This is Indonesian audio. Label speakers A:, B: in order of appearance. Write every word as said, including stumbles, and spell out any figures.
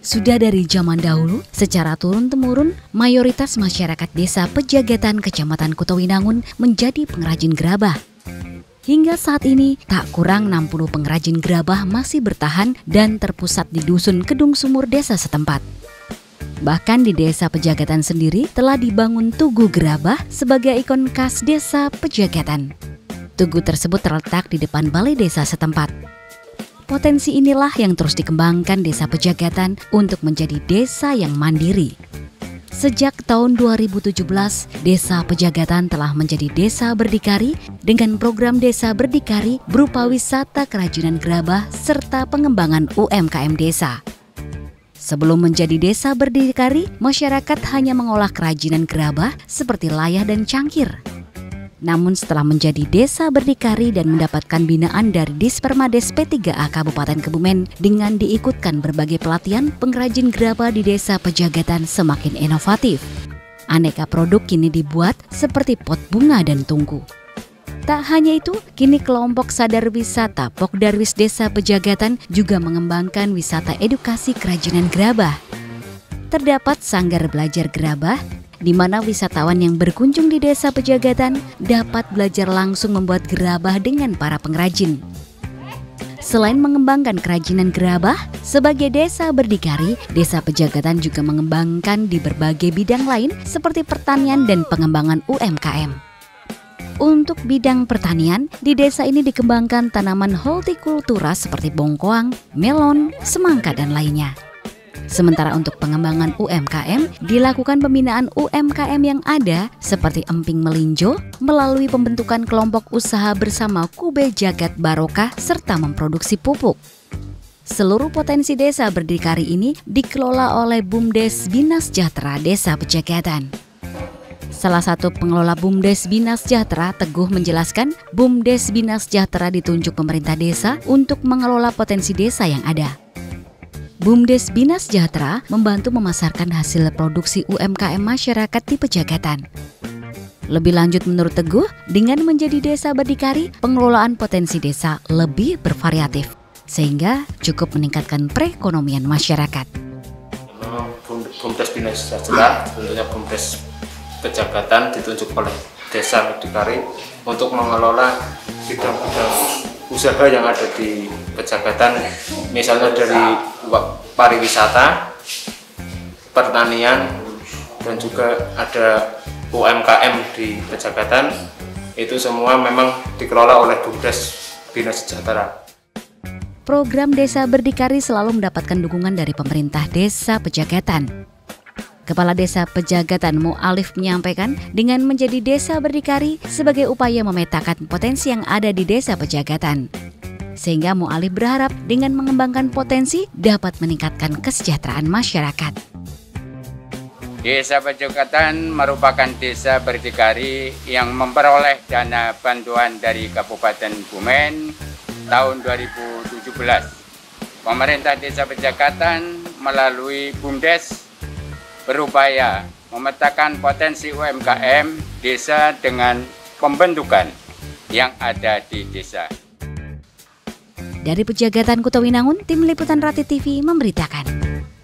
A: Sudah dari zaman dahulu, secara turun-temurun, mayoritas masyarakat desa Pejagatan Kecamatan Kutawinangun menjadi pengrajin gerabah. Hingga saat ini, tak kurang enam puluh pengrajin gerabah masih bertahan dan terpusat di dusun Kedung Sumur desa setempat. Bahkan di desa Pejagatan sendiri telah dibangun tugu gerabah sebagai ikon khas desa Pejagatan. Tugu tersebut terletak di depan balai desa setempat. Potensi inilah yang terus dikembangkan desa Pejagatan untuk menjadi desa yang mandiri. Sejak tahun dua ribu tujuh belas, desa Pejagatan telah menjadi desa berdikari dengan program desa berdikari berupa wisata kerajinan gerabah serta pengembangan U M K M desa. Sebelum menjadi desa berdikari, masyarakat hanya mengolah kerajinan gerabah seperti layah dan cangkir. Namun setelah menjadi desa berdikari dan mendapatkan binaan dari Dispermades P tiga A Kabupaten Kebumen dengan diikutkan berbagai pelatihan, pengrajin gerabah di desa Pejagatan semakin inovatif. Aneka produk kini dibuat seperti pot bunga dan tungku. Tak hanya itu, kini kelompok sadar wisata Pokdarwis Desa Pejagatan juga mengembangkan wisata edukasi kerajinan gerabah. Terdapat sanggar belajar gerabah, di mana wisatawan yang berkunjung di desa Pejagatan dapat belajar langsung membuat gerabah dengan para pengrajin. Selain mengembangkan kerajinan gerabah, sebagai desa berdikari, desa Pejagatan juga mengembangkan di berbagai bidang lain seperti pertanian dan pengembangan U M K M. Untuk bidang pertanian, di desa ini dikembangkan tanaman hortikultura seperti bongkoang, melon, semangka, dan lainnya. Sementara untuk pengembangan U M K M, dilakukan pembinaan U M K M yang ada seperti emping melinjo melalui pembentukan kelompok usaha bersama Kube Jagat Barokah serta memproduksi pupuk. Seluruh potensi desa berdikari ini dikelola oleh BUMDes Bina Sejahtera Desa Pejagatan. Salah satu pengelola BUMDes Bina Sejahtera, Teguh, menjelaskan BUMDes Bina Sejahtera ditunjuk pemerintah desa untuk mengelola potensi desa yang ada. BUMDes Bina Sejahtera membantu memasarkan hasil produksi U M K M masyarakat di Pejagatan. Lebih lanjut menurut Teguh, dengan menjadi desa berdikari, pengelolaan potensi desa lebih bervariatif, sehingga cukup meningkatkan perekonomian masyarakat.
B: BUMDes Bina Sejahtera, tentunya BUMDes Pejagatan ditunjuk oleh desa berdikari untuk mengelola bidang-bidang usaha yang ada di Pejagatan, misalnya dari pariwisata, pertanian, dan juga ada U M K M di Pejagatan. Itu semua memang dikelola oleh BUMDes Bina Sejahtera.
A: Program Desa Berdikari selalu mendapatkan dukungan dari pemerintah desa Pejagatan. Kepala Desa Pejagatan Mu'alif menyampaikan, dengan menjadi desa berdikari sebagai upaya memetakan potensi yang ada di desa Pejagatan. Sehingga Mu'alif berharap dengan mengembangkan potensi dapat meningkatkan kesejahteraan masyarakat.
C: Desa Pejagatan merupakan desa berdikari yang memperoleh dana bantuan dari Kabupaten Kebumen tahun dua ribu tujuh belas. Pemerintah Desa Pejagatan melalui BUMDes berupaya memetakan potensi U M K M desa dengan pembentukan yang ada di desa.
A: Dari Pejagatan Kutawinangun, tim liputan Rati T V memberitakan.